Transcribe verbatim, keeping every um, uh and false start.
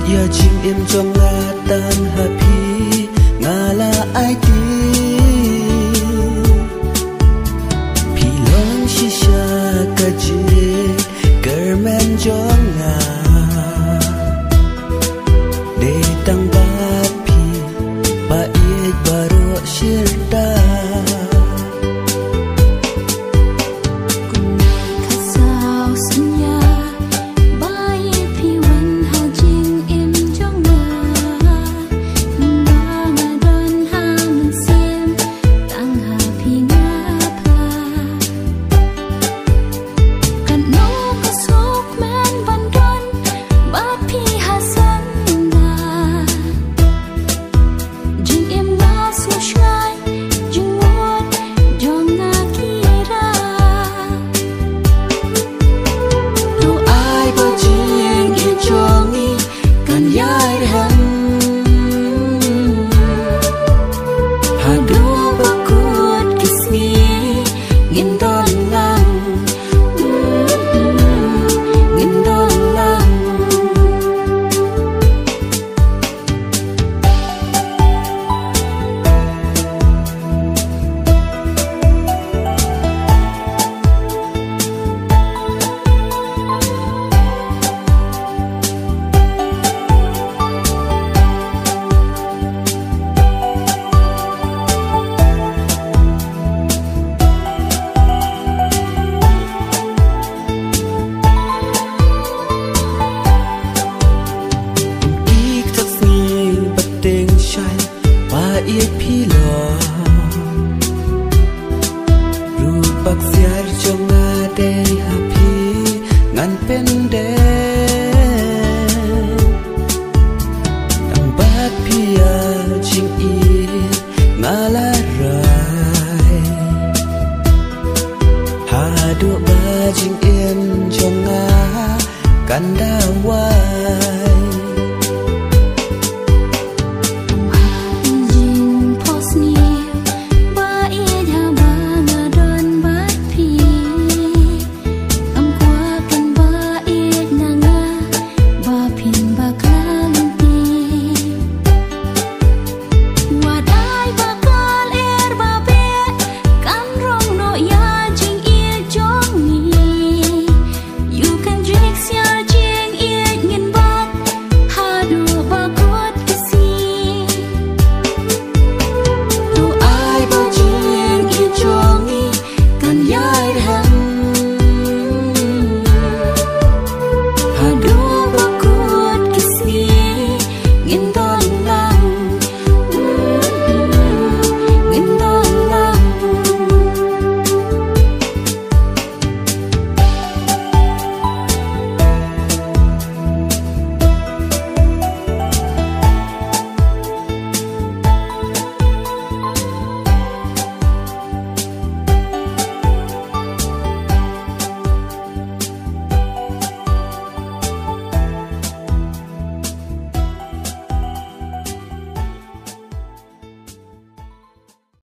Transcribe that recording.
ya chim em trong nga tan happy nga là ai ti pi long shisha ka je garman trong nga de tang ba pi ba ye baro shirta Hãy subscribe cho kênh Ghiền Mì Gõ để không bỏ lỡ những video hấp dẫn.